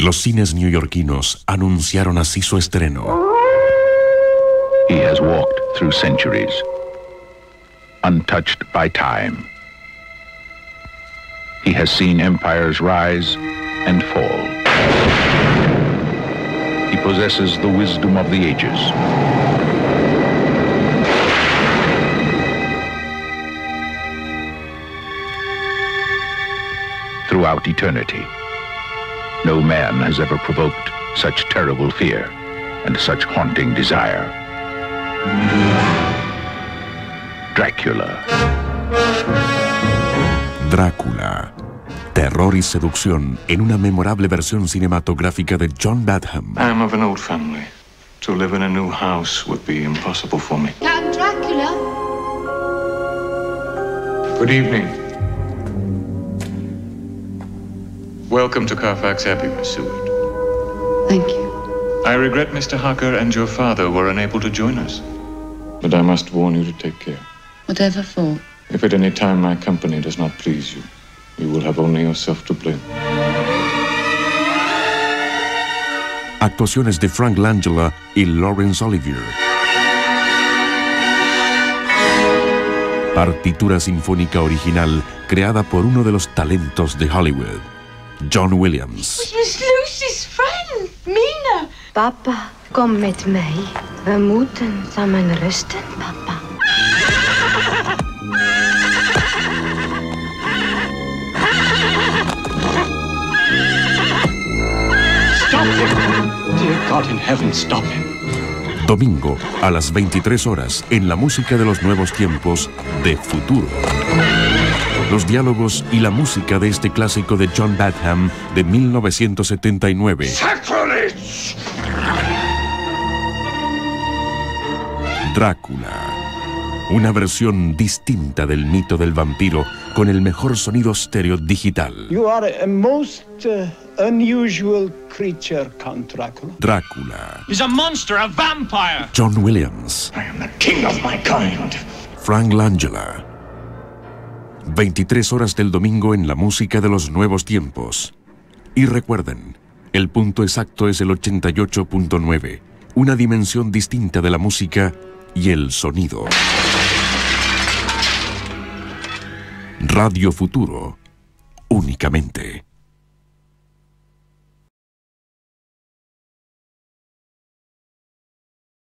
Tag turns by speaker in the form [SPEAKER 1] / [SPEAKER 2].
[SPEAKER 1] Los cines neoyorquinos anunciaron así su estreno.
[SPEAKER 2] He has walked through centuries, untouched by time. He has seen empires rise and fall. He possesses the wisdom of the ages. Throughout eternity, no man has ever provoked such terrible fear and such haunting desire. Drácula.
[SPEAKER 1] Drácula. Terror y seducción en una memorable versión cinematográfica de John Badham.
[SPEAKER 3] I am of an old family. To live in a new house would be impossible for me.
[SPEAKER 4] Count Dracula?
[SPEAKER 3] Good evening. Welcome to Carfax Abbey, Miss Seward.
[SPEAKER 4] Thank you.
[SPEAKER 3] I regret Mr. Harker and your father were unable to join us. But I must warn you to take care.
[SPEAKER 4] Whatever for?
[SPEAKER 3] If at any time my company does not please you, you will have only yourself to blame.
[SPEAKER 1] Actuaciones de Frank Langella y Laurence Olivier. Partitura sinfónica original creada por uno de los talentos de Hollywood, John Williams.
[SPEAKER 5] It was Lucy's friend, Mina.
[SPEAKER 6] Papa, kom met mij. We moeten samen rusten, papa.
[SPEAKER 7] Stop him! Dear God in heaven, stop him.
[SPEAKER 1] Domingo a las 23 horas en la música de los nuevos tiempos de Futuro. Los diálogos y la música de este clásico de John Badham de 1979.
[SPEAKER 7] Sacrilege!
[SPEAKER 1] Drácula. Una versión distinta del mito del vampiro con el mejor sonido estéreo digital.
[SPEAKER 8] You are a most unusual creature, Count Dracula.
[SPEAKER 1] Drácula.
[SPEAKER 7] He's a monster, a vampire!
[SPEAKER 1] John Williams.
[SPEAKER 7] I am the king of my kind.
[SPEAKER 1] Frank Langella. 23 horas del domingo en la música de los nuevos tiempos. Y recuerden, el punto exacto es el 88.9, una dimensión distinta de la música y el sonido. Radio Futuro, únicamente.